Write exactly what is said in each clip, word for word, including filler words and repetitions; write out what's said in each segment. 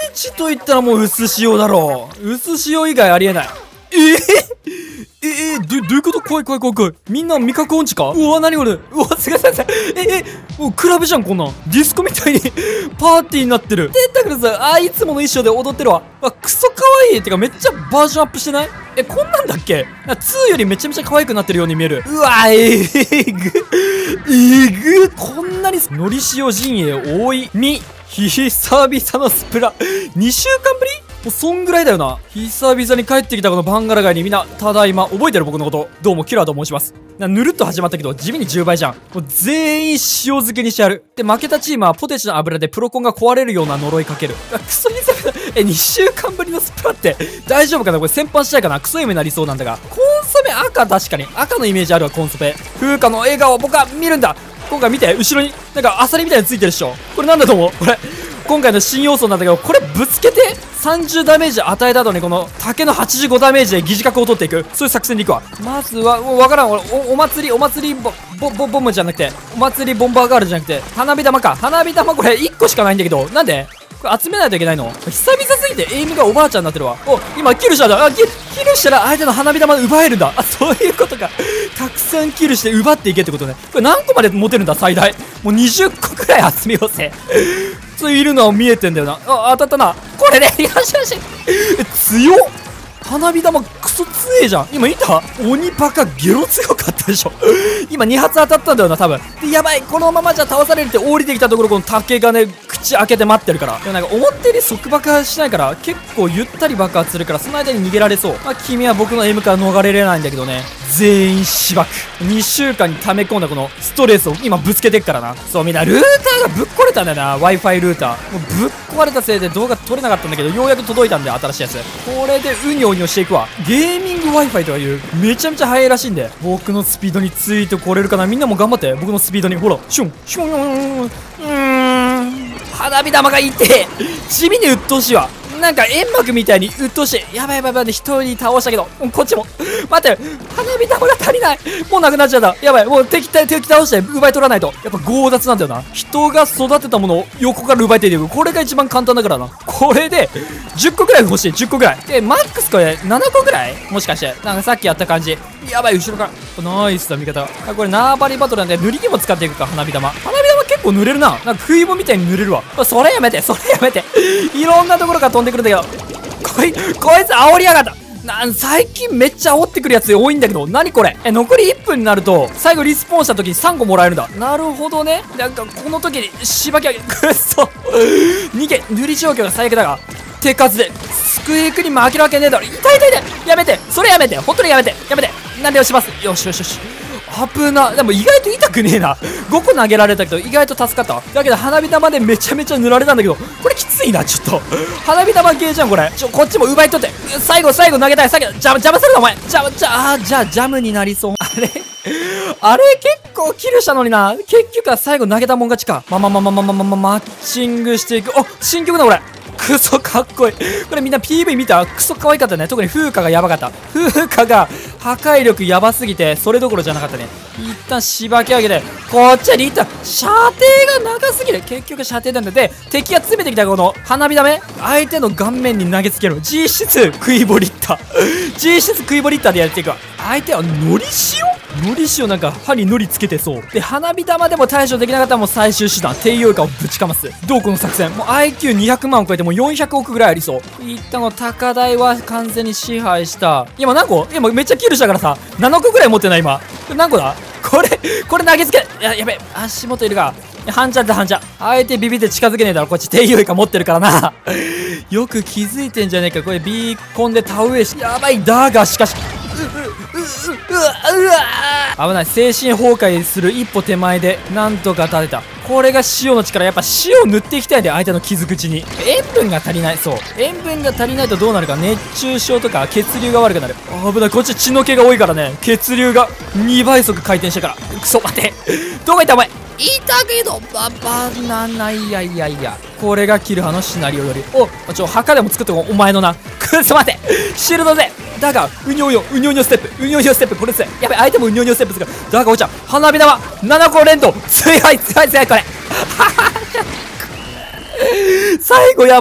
チと言ったらもう薄塩だろう。薄塩以外ありえない。えー、えー、ど、どういうこと？怖い怖い怖い怖い。みんな味覚音痴か？うわ、なにこれ？うわ、すがすがすが。え、え、もうクラブじゃん、こんなん。ディスコみたいにパーティーになってる。てったくるさ、あ、いつもの衣装で踊ってるわ。あ、クソ可愛い。てかめっちゃバージョンアップしてない？え、こんなんだっけ？ツーよりめちゃめちゃ可愛くなってるように見える。うわ、えぐ。えぐ。こんなに、のり塩陣営多い。み、久々のスプラ。にしゅうかんぶり？もうそんぐらいだよな。久々に帰ってきたこのバンガラ街にみんな、ただいま、覚えてる僕のこと。どうも、キラーと申します。な、ぬるっと始まったけど、地味にじゅうばいじゃん。もう全員塩漬けにしてやる。で、負けたチームはポテチの油でプロコンが壊れるような呪いかける。あ、クソ久々。え、にしゅうかんぶりのスプラって、大丈夫かなこれ先般したいかな？クソ夢になりそうなんだが。コンソメ赤確かに。赤のイメージあるわ、コンソメ。風花の笑顔を僕は見るんだ。今回見て、後ろに、なんかアサリみたいについてるっしょ。これなんだと思う？これ。今回の新要素なんだけど、これぶつけてさんじゅうダメージ与えた後にこの竹のはちじゅうごダメージで疑似角を取っていく。そういう作戦でいくわ。まずは、もうわからん。俺、お、お祭り、お祭りボ、ボ、ボ、ボムじゃなくて、お祭りボンバーガールじゃなくて、花火玉か。花火玉これいっこしかないんだけど、なんでこれ集めないといけないの？久々すぎてエイムがおばあちゃんになってるわ。お、今キルしたんだ。あ、キル、キルしたら相手の花火玉奪えるんだ。あ、そういうことか。たくさんキルして奪っていけってことね。これ何個まで持てるんだ最大。もうにじゅっこくらい集めようぜ。普通いるのは見えてんだよな。あ、当たったな。これね。よしよし。え、強っ。花火玉クソ強えじゃん。今見た？鬼バカゲロ強かったでしょ。今に発当たったんだよな、多分。で、やばい。このままじゃ倒されるって降りてきたところ、この竹がね、口開けて待ってるから。でもなんか思ったより即爆破しないから、結構ゆったり爆発するから、その間に逃げられそう。まあ、君は僕の エム から逃れれないんだけどね。全員死爆。にしゅうかんに溜め込んだこのストレスを今ぶつけてっからな。そう、みんなルーターがぶっ壊れたんだよな。Wi-Fi ルーター。もうぶっ壊れたせいで動画撮れなかったんだけど、ようやく届いたんで、新しいやつ。これでうにょうにょしていくわ。ゲーミング Wi-Fi とかいうめちゃめちゃ速いらしいんで、僕のスピードについてこれるかな。みんなも頑張って。僕のスピードに。ほら、シュン、シュン、うーん。花火玉がいて、地味に鬱陶しいわ。なんか煙幕みたいに鬱陶しい。やばいやばいやばい。一人倒したけど、こっちも。待って、花火玉が足りない。もうなくなっちゃった。やばい。もう敵、敵倒して奪い取らないと。やっぱ強奪なんだよな。人が育てたものを横から奪いていく。これが一番簡単だからな。これで、じゅっこぐらい欲しい。じゅっこぐらい。で、マックスこれ、ななこぐらいもしかして。なんかさっきやった感じ。やばい、後ろから。ナイスだ、味方。あ、これ縄張りバトルなんで、塗りにも使っていくか、花火玉。花火玉結構塗れるな。なんか食い棒みたいに塗れるわ。それやめて、それやめて。いろんなところから飛んでくるんだけど。こい、こいつ煽りやがった。なん最近めっちゃ煽ってくるやつ多いんだけど、何これ？え、残りいっぷんになると、最後リスポーンした時にさんこもらえるんだ。なるほどね。なんか、この時に、しばき上げ、くっそ。逃げ、塗り状況が最悪だが、手数で、スクエイクに負けるわけねえだろ。痛い痛い痛い。やめて。それやめて。本当にやめて。やめて。なんで押します。よしよしよし。危な。でも意外と痛くねえな。ごこ投げられたけど意外と助かったわ。だけど花火玉でめちゃめちゃ塗られたんだけど、これきついな、ちょっと。花火玉系じゃん、これ。ちょ、こっちも奪い取って。最後、最後投げたい。最後、邪魔、邪魔するな、お前。邪魔、じゃあ、じゃあ、ジャムになりそう。あれあれ結構キルしたのにな。結局は最後投げたもん勝ちか。ままままままままマッチングしていく。あ、新曲だ、これ。クソかっこいい。これみんな ピーブイ 見た？クソ可愛かったね。特に風花がやばかった。風花が破壊力やばすぎて、それどころじゃなかったね。一旦しばき上げて、こっちはリータ、射程が長すぎる。結局射程なんだ。で、敵が詰めてきたこの花火だめ、相手の顔面に投げつける。実質食いぼリッター。実質食いぼリッターでやっていくわ。相手はのり塩のり塩なんか歯にのりつけてそう。で、花火玉でも対処できなかったらもう最終手段。低揚化をぶちかます。どうこの作戦。もう アイキューにひゃくまんを超えてもうよんひゃくおくぐらいありそう。一旦の高台は完全に支配した。今何個？今めっちゃキルしたからさ、ななこぐらい持ってない今。これ何個だ？これ、これ投げつけ。いや、やべえ。足元いるか。半チャって半チャ。相手ビビって近づけねえだろ。こっち低揚化持ってるからな。よく気づいてんじゃねえか。これビーコンで田植えし。やばい。だがしかし。うわうわ危ない。精神崩壊する一歩手前でなんとか立てた。これが塩の力。やっぱ塩を塗っていきたいんだよ、相手の傷口に。塩分が足りない。そう、塩分が足りないとどうなるか。熱中症とか血流が悪くなる。危ない。こっち血の気が多いからね、血流がにばい速回転したから。クソ待て。どこ行ったお前。いたけどババナナ。いやいやいや、これがキルハのシナリオより。おちょ墓でも作ってこう、お前のな。くそ待て。シールドぜ。だがうにょうにょうにょうにょステップうにょうにょステップ。これです。やべ、相手もうにょうにょステップする。だがおちゃん花火玉ななこ連動。強い強い強いこれ。最後やばい。こ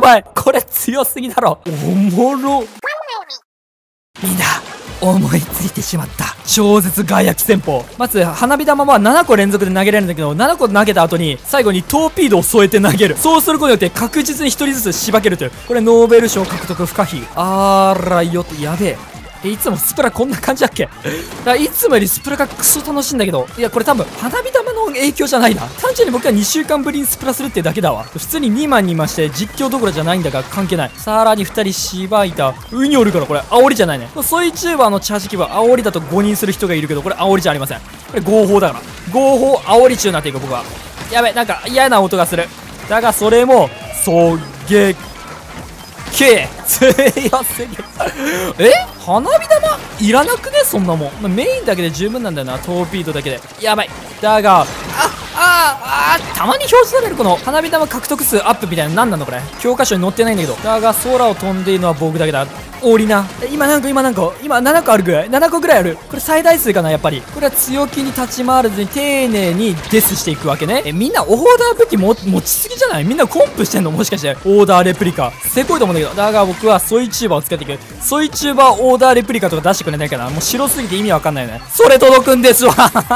これ強すぎだろ。おもろ。みんな、思いついてしまった。超絶外役戦法。まず、花火玉はななこ連続で投げれるんだけど、ななこ投げた後に、最後にトーピードを添えて投げる。そうすることによって確実にひとりずつしばけるという。これノーベル賞獲得不可避。あーらよって、やべえ。え、いつもスプラこんな感じだっけ？だからいつもよりスプラがクソ楽しいんだけど、いや、これ多分、花火玉の影響じゃないな。単純に僕はにしゅうかんぶりにスプラするってだけだわ。普通ににまんにまして実況どころじゃないんだが関係ない。さらにふたりしばいた。ウニおるからこれ、煽りじゃないね。ソイチューバーのチャージ機は煽りだと誤認する人がいるけど、これ煽りじゃありません。これ合法だから。合法煽り中になっていく、僕は。やべ、なんか嫌な音がする。だがそれも、そげけ強すぎる。え花火玉いらなくねそんなもん、まあ、メインだけで十分なんだよな。トーピードだけでやばい。だがあああたまに表示されるこの花火玉獲得数アップみたいな。何なのこれ。教科書に載ってないんだけど。だが空を飛んでいるのは僕だけだ。オーリナ今何個今何個今ななこあるぐらい。ななこぐらいある。これ最大数かな。やっぱりこれは強気に立ち回らずに丁寧にデスしていくわけね。えみんなオーダー武器も持ちすぎじゃない？みんなコンプしてんのもしかして。オーダーレプリカせこいと思うんだけど。だが僕はソイチューバーを使っていく。ソイチューバーオーダーレプリカとか出してくれないかな。もう白すぎて意味わかんないよね。それ届くんですわ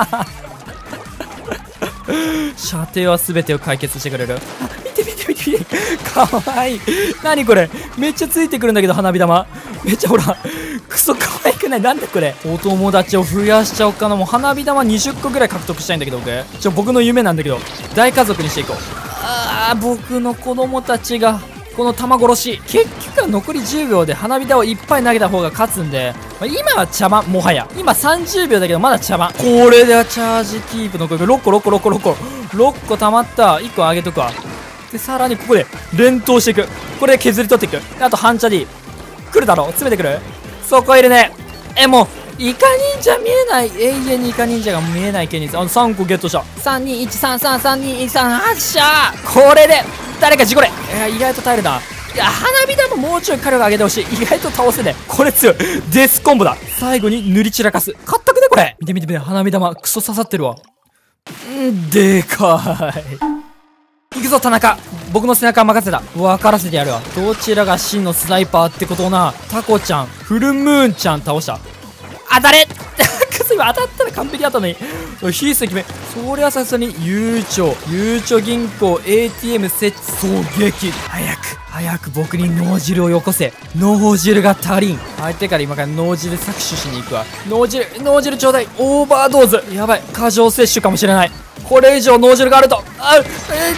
射程は全てを解決してくれる。見て見て見て見てかわいい。何これめっちゃついてくるんだけど花火玉。めっちゃほらクソ可愛くない？なんでこれ。お友達を増やしちゃおうかな。もう花火玉にじゅっこぐらい獲得したいんだけど僕。ちょ僕の夢なんだけど大家族にしていこう。ああ僕の子供たちがこの玉殺し。結局は残りじゅうびょうで花火玉をいっぱい投げた方が勝つんで、まあ、今は茶番。もはや今さんじゅうびょうだけどまだ茶番。これではチャージキープのこれろっころっころっころっころっこ溜まった。いっこあげとくわ。でさらにここで連投していく。これで削り取っていく。あと半チャディ来るだろ。詰めてくる。そこいるね。えもうイカ忍者見えない。永遠にイカ忍者が見えない件にあのさんこゲットした。さんにいちさんさんさんにいちさんはっしゃー。これで誰か事故れ。いや意外と耐えるな。いや花火玉もうちょい火力上げてほしい。意外と倒せね。これ強い。デスコンボだ。最後に塗り散らかす。かったくねこれ。見て見て見て花火玉クソ刺さってるわ。んでかい。行くぞ田中。僕の背中は任せた。分からせてやるわ。どちらが真のスナイパーってことをな。タコちゃんフルムーンちゃん倒した。当たれくそ今当たったら完璧だったのに。非石目そりゃさすがにゆうちょゆうちょ銀行 エーティーエム 設置狙撃。早く早く僕に脳汁をよこせ。脳汁が足りん。相手から今から脳汁搾取しに行くわ。脳汁脳汁ちょうだい。オーバードーズやばい。過剰摂取かもしれない。これ以上脳汁があるとあう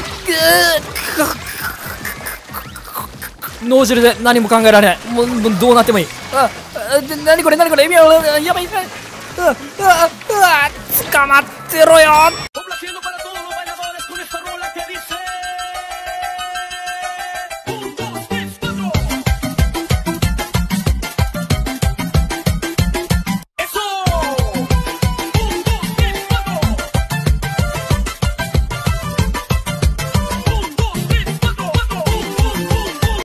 う脳汁で何も考えられない。もうもうどうなってもいい。ああ何これ何これ。やばいやばい。うわうわうわ捕まってろよ。